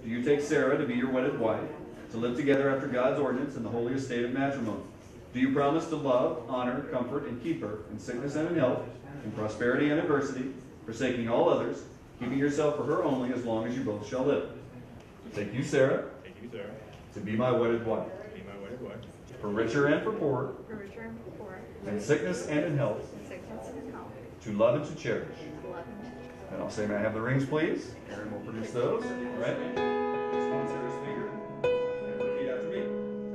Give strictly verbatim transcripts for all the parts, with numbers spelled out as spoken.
do you take Sarah to be your wedded wife, to live together after God's ordinance in the holy estate of matrimony? Do you promise to love, honor, comfort, and keep her in sickness and in health, in prosperity and adversity, forsaking all others, keeping yourself for her only as long as you both shall live? Take you, Sarah, Take you, Sarah, to be my wedded wife, to be my wedded wife, for richer and for poorer, for richer and for poorer, in sickness and in health, in sickness and in health, to love and to cherish. to love and to And I'll say, may I have the rings, please? Aaron will produce those. All right. Just on Sarah's finger. And repeat after me.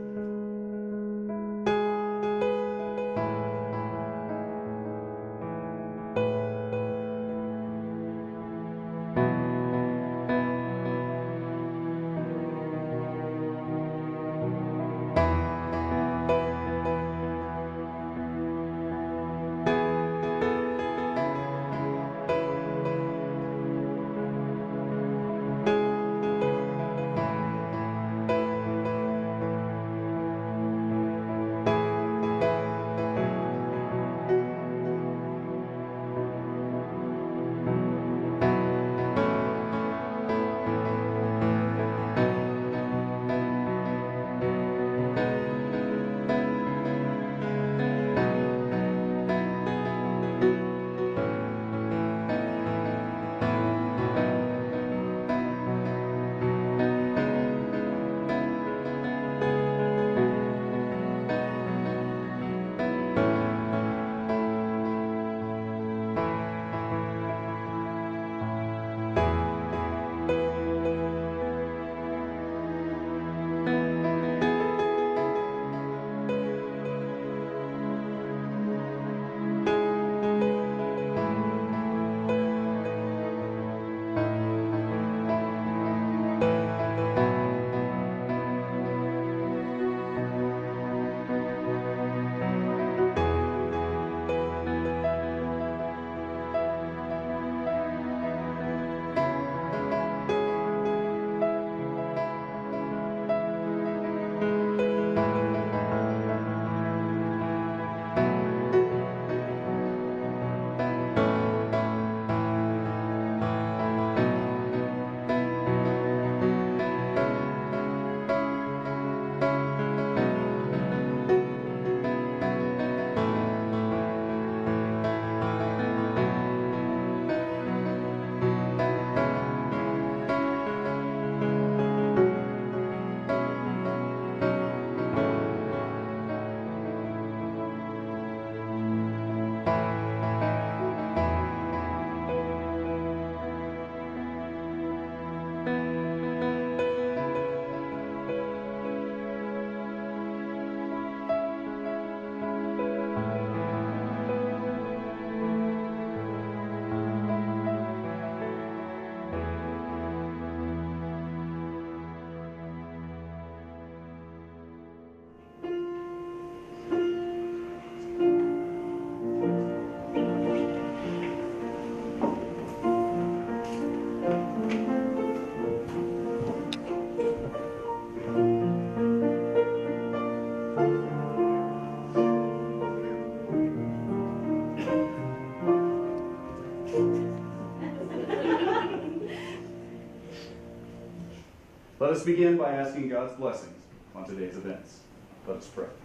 Let us begin by asking God's blessings on today's events. Let us pray.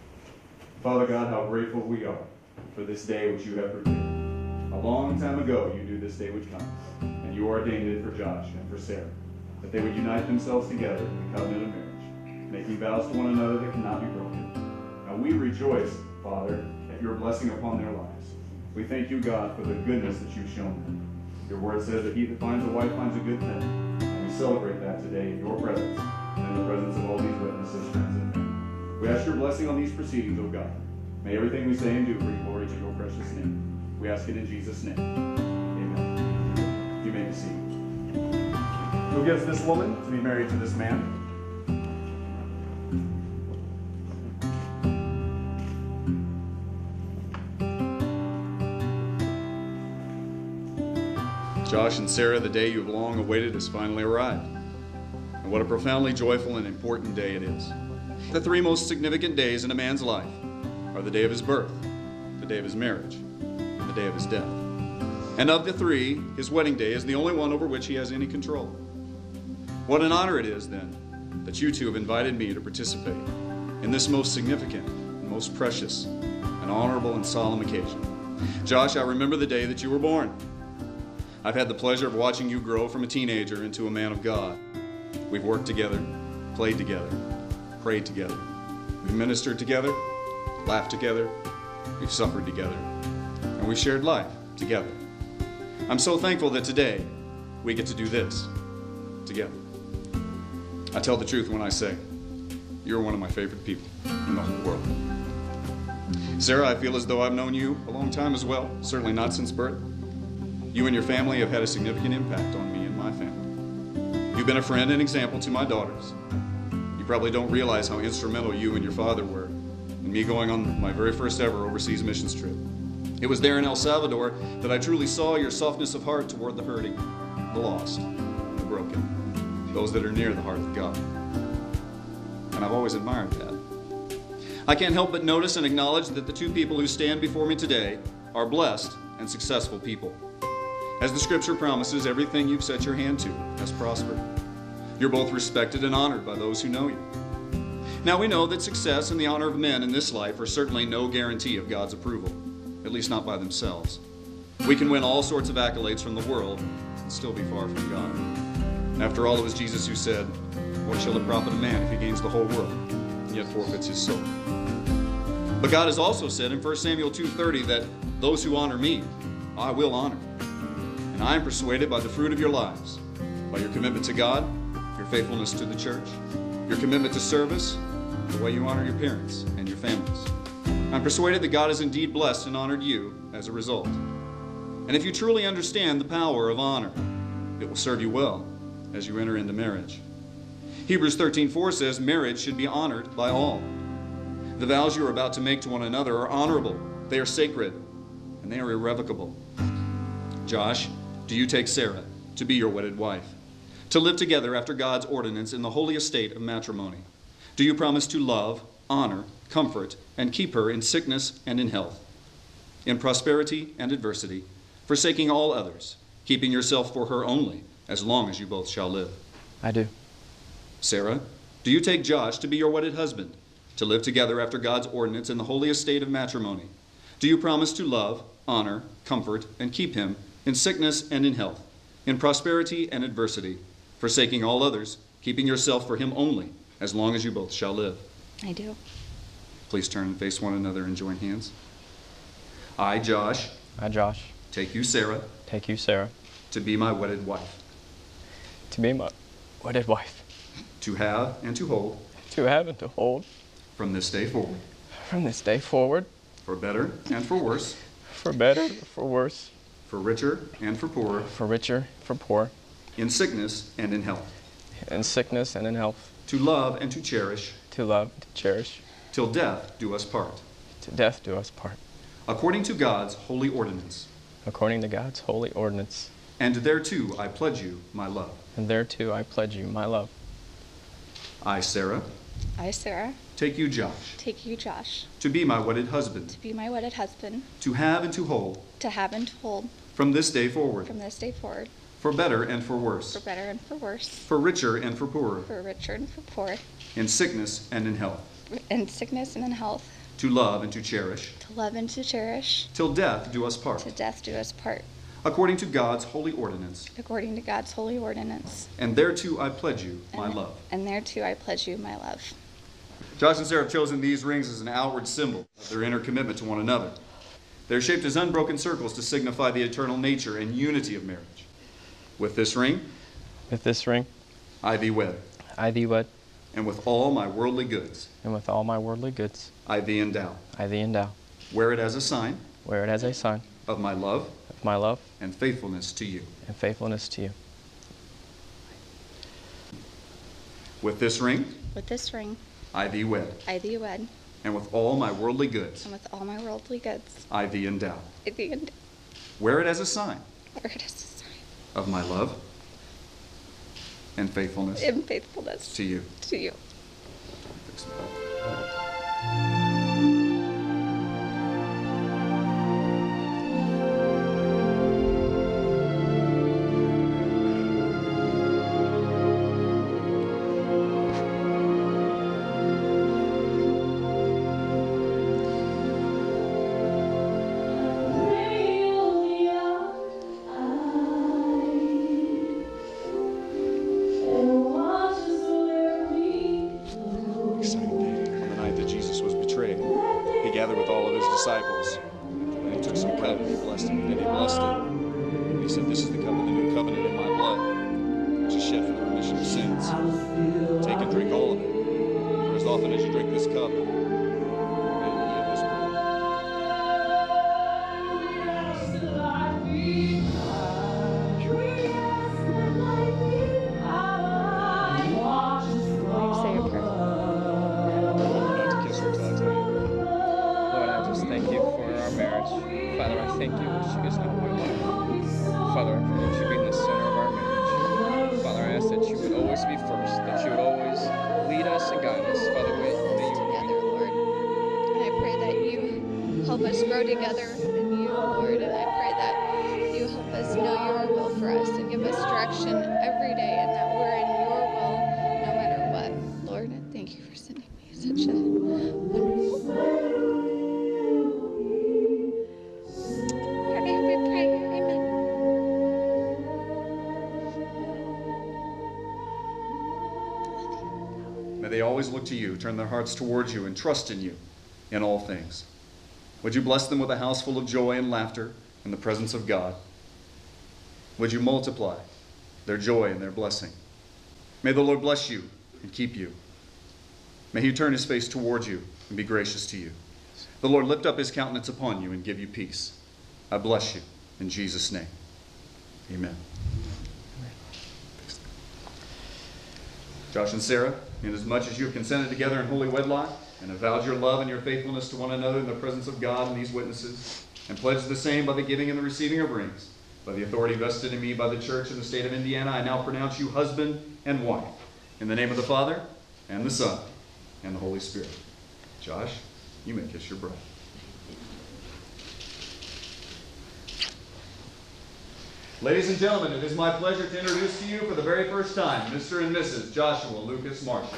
Father God, how grateful we are for this day which you have prepared. A long time ago you knew this day would come, and you ordained it for Josh and for Sarah, that they would unite themselves together in the covenant of marriage, making vows to one another that cannot be broken. And we rejoice, Father, at your blessing upon their lives. We thank you, God, for the goodness that you've shown them. Your word says that he that finds a wife finds a good thing. We celebrate that today in your presence and in the presence of all these witnesses, friends, and family. We ask your blessing on these proceedings, O God. May everything we say and do bring glory to your precious name. We ask it in Jesus' name. Amen. You may be seated. Who gives this woman to be married to this man? Josh and Sarah, the day you've long awaited has finally arrived. And what a profoundly joyful and important day it is. The three most significant days in a man's life are the day of his birth, the day of his marriage, and the day of his death. And of the three, his wedding day is the only one over which he has any control. What an honor it is, then, that you two have invited me to participate in this most significant and most precious and honorable and solemn occasion. Josh, I remember the day that you were born. I've had the pleasure of watching you grow from a teenager into a man of God. We've worked together, played together, prayed together. We've ministered together, laughed together, we've suffered together, and we've shared life together. I'm so thankful that today we get to do this together. I tell the truth when I say you're one of my favorite people in the whole world. Sara, I feel as though I've known you a long time as well, certainly not since birth. You and your family have had a significant impact on me and my family. You've been a friend and example to my daughters. You probably don't realize how instrumental you and your father were in me going on my very first ever overseas missions trip. It was there in El Salvador that I truly saw your softness of heart toward the hurting, the lost, the broken, those that are near the heart of God. And I've always admired that. I can't help but notice and acknowledge that the two people who stand before me today are blessed and successful people. As the scripture promises, everything you've set your hand to has prospered. You're both respected and honored by those who know you. Now we know that success and the honor of men in this life are certainly no guarantee of God's approval, at least not by themselves. We can win all sorts of accolades from the world and still be far from God. And after all, it was Jesus who said, "What shall it profit a man if he gains the whole world and yet forfeits his soul?" But God has also said in First Samuel two thirty that those who honor me, I will honor. And I am persuaded by the fruit of your lives, by your commitment to God, your faithfulness to the church, your commitment to service, the way you honor your parents and your families. I'm persuaded that God has indeed blessed and honored you as a result. And if you truly understand the power of honor, it will serve you well as you enter into marriage. Hebrews thirteen four says marriage should be honored by all. The vows you are about to make to one another are honorable, they are sacred, and they are irrevocable. Josh, do you take Sara to be your wedded wife, to live together after God's ordinance in the holy estate of matrimony? Do you promise to love, honor, comfort, and keep her in sickness and in health, in prosperity and adversity, forsaking all others, keeping yourself for her only, as long as you both shall live? I do. Sara, do you take Josh to be your wedded husband, to live together after God's ordinance in the holy estate of matrimony? Do you promise to love, honor, comfort, and keep him in sickness and in health, in prosperity and adversity, forsaking all others, keeping yourself for him only, as long as you both shall live? I do. Please turn and face one another and join hands. I, Josh, I, Josh, take you, Sara, take you, Sara, to be my wedded wife, to be my wedded wife, to have and to hold, to have and to hold, from this day forward, from this day forward, for better and for worse, for better, for worse, for richer and for poorer, for richer, for poor, in sickness and in health, in sickness and in health, to love and to cherish, to love, to cherish, till death do us part, to death do us part, according to God's holy ordinance. according to God's holy ordinance. And thereto I pledge you my love. And thereto I pledge you my love. I, Sara, I, Sara, take you, Josh, take you, Josh, to be my wedded husband, to be my wedded husband, to have and to hold, to have and to hold, from this day forward, from this day forward, for better and for worse, for better and for worse, for richer and for poorer, for richer and for poor, in sickness and in health, in sickness and in health, to love and to cherish, to love and to cherish, till death do us part, to death do us part, according to God's holy ordinance. according to God's holy ordinance. And thereto I pledge you my And- love. And thereto I pledge you my love. Josh and Sara have chosen these rings as an outward symbol of their inner commitment to one another. They're shaped as unbroken circles to signify the eternal nature and unity of marriage. With this ring, With this ring, I thee wed, I thee wed, and with all my worldly goods, and with all my worldly goods, I thee endow. I thee endow. Wear it as a sign Wear it as a sign of my love of my love and faithfulness to you. and faithfulness to you. With this ring, With this ring, I thee wed, I thee wed, and with all my worldly goods, and with all my worldly goods, I thee endow. I thee endow. Wear it as a sign Wear it as a sign of my love and faithfulness in faithfulness to you. to you. Fix it. disciples. And he took some cup and he blessed it. Then he blessed it. And he said, "This is the cup of the new covenant in my blood, which is shed for the remission of sins. Take and drink all of it. For as often as you drink this cup, and eat this bread." Say a prayer. Not to kiss her till I tell you. Lord, I just thank you for our marriage. Father, I thank you that she is now my wife. Father, I pray that you be in the center of our marriage. Father, I ask that you would always be first, that you would always lead us and guide us. Father, may you Together, Lord. And I pray that you help us grow together in you, Lord. And I pray that you help us know your will for us and give us direction every day, and that we're in your will no matter what. Lord, and thank you for sending me such a wonderful God, I hope we pray. Amen. May they always look to you, turn their hearts towards you, and trust in you in all things. Would you bless them with a house full of joy and laughter in the presence of God? Would you multiply their joy and their blessing? May the Lord bless you and keep you. May he turn his face towards you and be gracious to you. The Lord lift up his countenance upon you and give you peace. I bless you in Jesus' name. Amen. Josh and Sarah, inasmuch as you have consented together in holy wedlock and have vowed your love and your faithfulness to one another in the presence of God and these witnesses, and pledged the same by the giving and the receiving of rings, by the authority vested in me by the church in the state of Indiana, I now pronounce you husband and wife, in the name of the Father, and the Son, and the Holy Spirit. Josh, you may kiss your bride. Ladies and gentlemen, it is my pleasure to introduce to you for the very first time, Mister and Missus Joshua Lucas Marshall.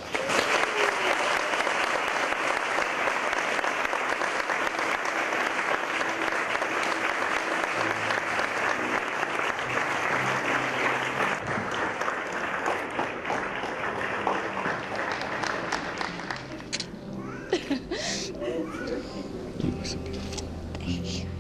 You look so beautiful. Thank you.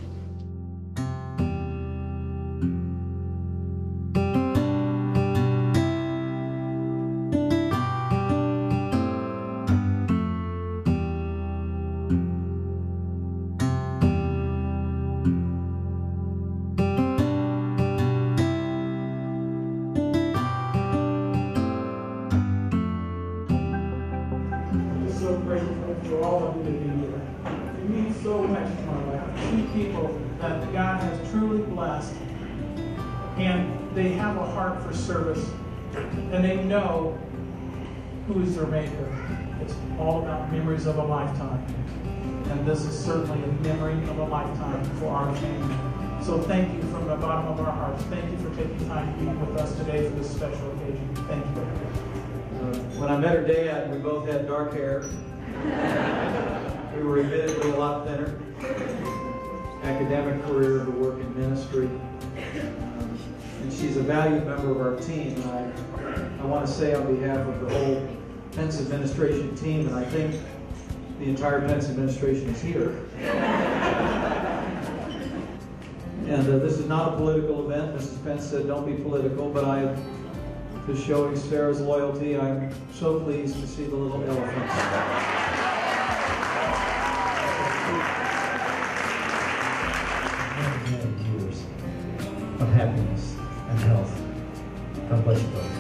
I'm just so grateful for all of you to be here. It means so much to my life. Two people that God has truly blessed, and they have a heart for service, and they know who is their maker. It's all about memories of a lifetime. And this is certainly a memory of a lifetime for our family. So thank you from the bottom of our hearts. Thank you for taking time to be with us today for this special occasion. Thank you. Uh, when I met her dad, we both had dark hair. We were admittedly a lot thinner. Academic career to work in ministry. Um, and she's a valued member of our team. And I, I want to say on behalf of the whole Pence administration team, and I think the entire Pence administration is here. And uh, this is not a political event. Missus Pence said don't be political, but I, just showing Sarah's loyalty, I'm so pleased to see the little elephants. Many years of happiness and health. God bless you both.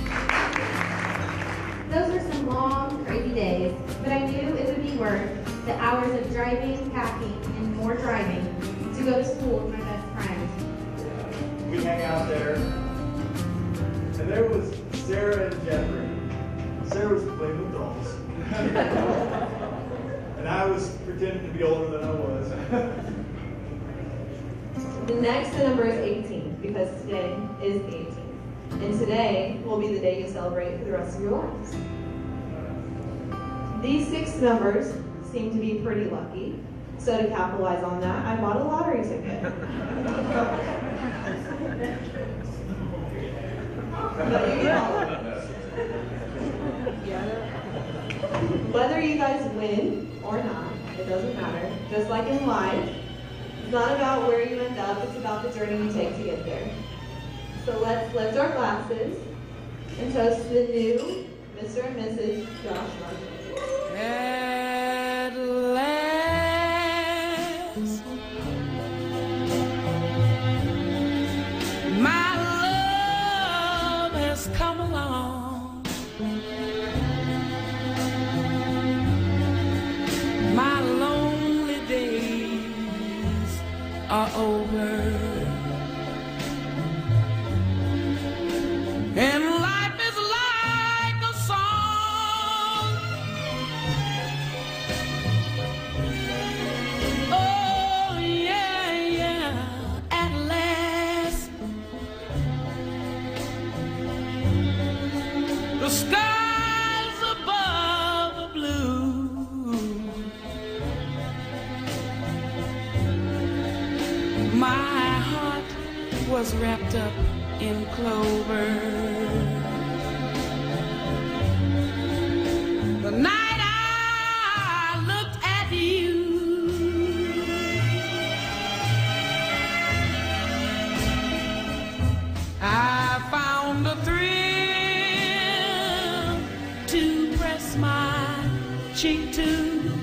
Those were some long, crazy days, but I knew it would be worth the hours of driving, packing, and more driving to go to school with my best friend. We hang out there, and there was Sara and Jeffrey. Sara was playing with dolls. And I was pretending to be older than I was. The next number is eighteen, because today is the eighteenth. And today will be the day you celebrate for the rest of your lives. These six numbers seem to be pretty lucky. So to capitalize on that, I bought a lottery ticket. But you get all of it. Whether you guys win or not it doesn't matter. Just like in life, it's not about where you end up, it's about the journey you take to get there. So let's lift our glasses and toast the new Mister and Missus Josh Marshall. At last, my love has come along. My lonely days are over. And life is like a song. Oh, yeah, yeah, at last. The skies above are blue. My heart was wrapped up in clover. The night I looked at you, I found a thrill to press my cheek to.